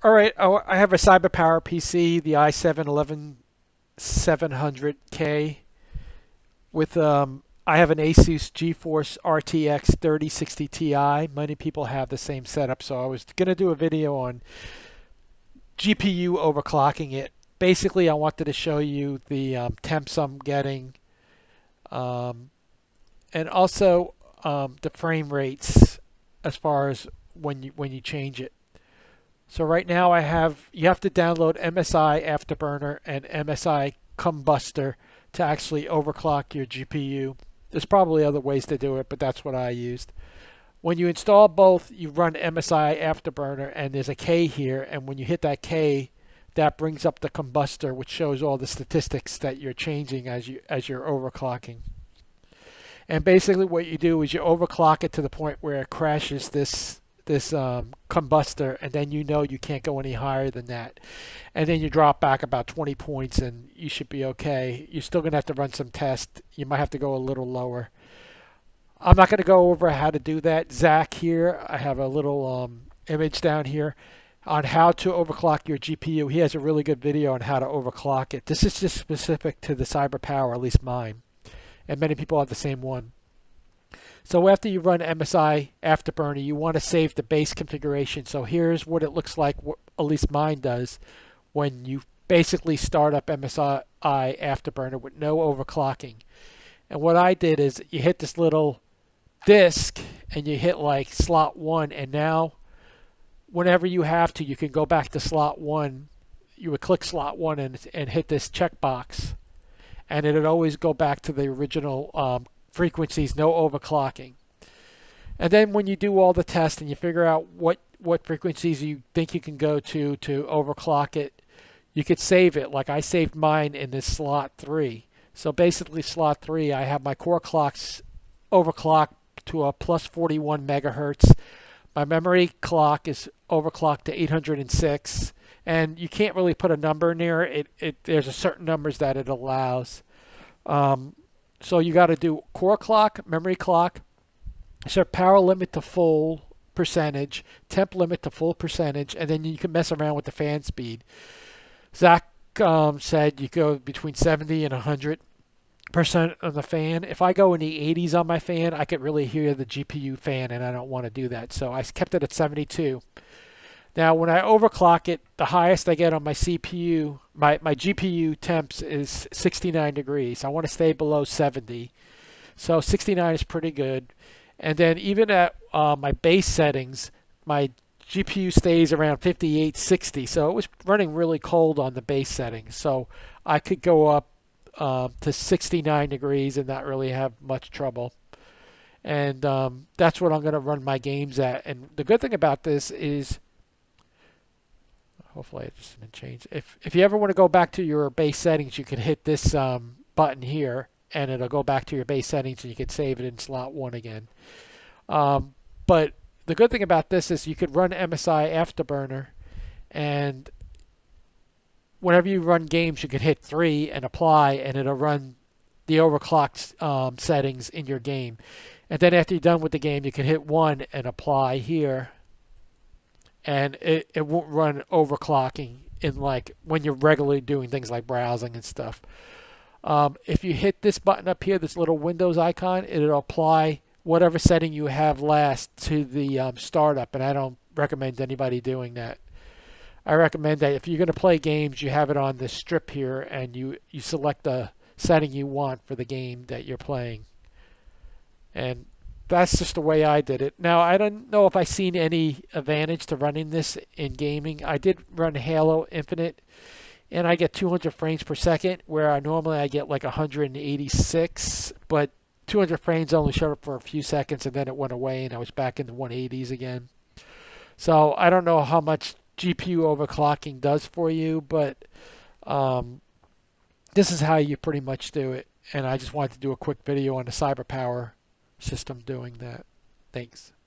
All right, I have a CyberPower PC, the i7-11700K with I have an Asus GeForce RTX 3060 Ti. Many people have the same setup, so I was going to do a video on GPU overclocking it. Basically, I wanted to show you the temps I'm getting, um, and also the frame rates as far as when you change it. So right now you have to download MSI Afterburner and MSI Combustor to actually overclock your GPU. There's probably other ways to do it, but that's what I used. When you install both, you run MSI Afterburner and there's a K here, and when you hit that K, that brings up the combustor, which shows all the statistics that you're changing as you're overclocking. And basically what you do is you overclock it to the point where it crashes this combustor, and then you know you can't go any higher than that. And then you drop back about 20 points and you should be okay. You're still going to have to run some tests. You might have to go a little lower. I'm not going to go over how to do that. Zach here, I have a little image down here on how to overclock your GPU. He has a really good video on how to overclock it. This is just specific to the CyberPower, at least mine. And many people have the same one. So after you run MSI Afterburner, you want to save the base configuration. So here's what it looks like, at least mine does, when you basically start up MSI Afterburner with no overclocking. And what I did is you hit this little disk and you hit like slot 1, and now whenever you have to, you can go back to slot 1. You would click slot 1 and hit this checkbox, and it would always go back to the original frequencies, no overclocking. And then when you do all the tests and you figure out what frequencies you think you can go to overclock it, you could save it. Like I saved mine in this slot 3. So basically slot 3, I have my core clocks overclocked to a plus 41 megahertz. My memory clock is overclocked to 806, and you can't really put a number near it. There's a certain numbers that it allows. So you got to do core clock, memory clock, set power limit to full percentage, temp limit to full percentage, and then you can mess around with the fan speed. Zach said you go between 70 and 100% on the fan. If I go in the 80s on my fan, I could really hear the GPU fan, and I don't want to do that. So I kept it at 72. Now, when I overclock it, the highest I get on my CPU, my GPU temps is 69 degrees. I want to stay below 70. So 69 is pretty good. And then even at my base settings, my GPU stays around 58, 60. So it was running really cold on the base settings. So I could go up to 69 degrees and not really have much trouble. And that's what I'm going to run my games at. And the good thing about this is, hopefully it just didn't change. If you ever want to go back to your base settings, you can hit this button here, and it'll go back to your base settings, and you can save it in slot 1 again. But the good thing about this is you could run MSI Afterburner, and whenever you run games, you can hit 3 and apply, and it'll run the overclocked settings in your game. And then after you're done with the game, you can hit 1 and apply here, and it won't run overclocking in like when you're regularly doing things like browsing and stuff. If you hit this button up here, this little Windows icon, it'll apply whatever setting you have last to the startup, and I don't recommend anybody doing that. I recommend that if you're going to play games, you have it on the strip here, and you select the setting you want for the game that you're playing. And that's just the way I did it. Now, I don't know if I've seen any advantage to running this in gaming. I did run Halo Infinite, and I get 200 frames per second, where I get like 186, but 200 frames only showed up for a few seconds, and then it went away, and I was back in the 180s again. So I don't know how much GPU overclocking does for you, but this is how you pretty much do it. And I just wanted to do a quick video on the CyberPower system doing that. Thanks.